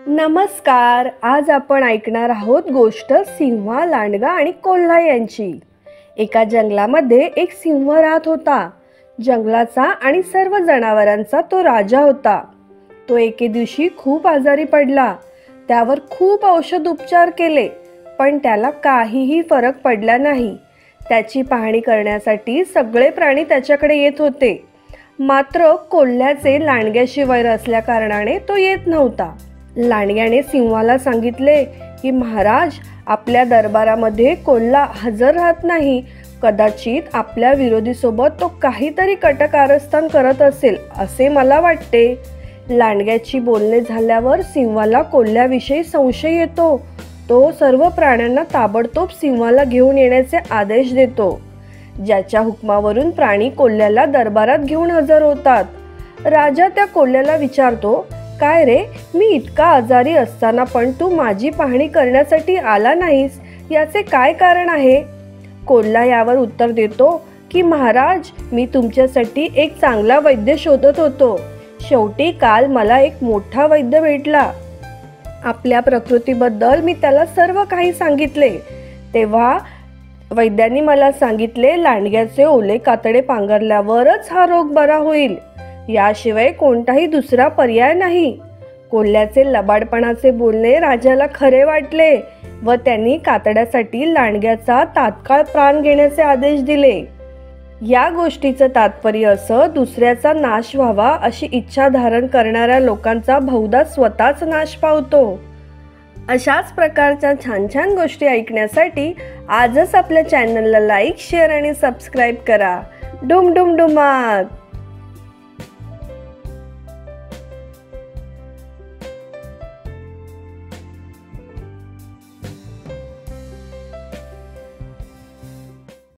नमस्कार. आज आपण ऐकणार आहोत गोष्ट सिंह, लांडगा आणि कोल्हा यांची. एका जंगलामध्ये एक सिंह राहत होता. जंगलाचा आणि सर्व जनावरांचा तो राजा होता. तो एके दिवशी खूप आजारी पडला. त्यावर खूप औषध उपचार केले, पण त्याला काहीही फरक पडला नाही. त्याची पाहणी करण्यासाठी सगळे प्राणी त्याच्याकडे येत होते, मात्र कोल्ह्याचे लांडग्याशी वैर असल्या कारणाने तो येत नव्हता. लांडग्याने सिंहाला सांगितले की महाराज, आपल्या दरबारामध्ये कोल्हा हजर राहत नाही. कदाचित आपल्या विरोधीसोबत तो काहीतरी कटकारस्थान करत असेल असे मला वाटते. लांडग्याची बोलणे झाल्यावर सिंहाला कोल्ह्याविषयी संशय येतो. तो सर्व प्राण्यांना ताबडतोब सिंहाला घेऊन येण्याचे आदेश देतो. ज्याच्या हुकमावरून प्राणी कोल्ह्याला दरबारात घेऊन हजर होतात. राजा त्या कोल्ह्याला विचारतो, काय रे, मी इतका आजारी असताना पण तू माझी पाहणी करण्यासाठी आला नाहीस, याचे काय कारण आहे? कोल्हा यावर उत्तर देतो की महाराज, मी तुमच्यासाठी एक चांगला वैद्य शोधत होतो. शेवटी काल मला एक मोठा वैद्य भेटला. आपल्या प्रकृतीबद्दल मी त्याला सर्व काही सांगितले. तेव्हा वैद्यांनी मला सांगितले, लांडग्याचे ओले कातडे पांघरल्यावरच हा रोग बरा होईल. याशिवाय कोणताही दुसरा पर्याय नाही. कोल्ह्याचे लबाडपणाचे बोलणे राजाला खरे वाटले व त्यांनी कातड्यासाठी लांडग्याचा तात्काळ प्राण घेण्याचे आदेश दिले. या गोष्टीचं तात्पर्य असं, दुसऱ्याचा नाश व्हावा अशी इच्छा धारण करणाऱ्या लोकांचा बहुधा स्वतःच नाश पावतो. अशाच प्रकारच्या छान छान गोष्टी ऐकण्यासाठी आजच आपल्या चॅनलला लाईक, शेअर आणि सबस्क्राईब करा. डुम डुम डुमाक.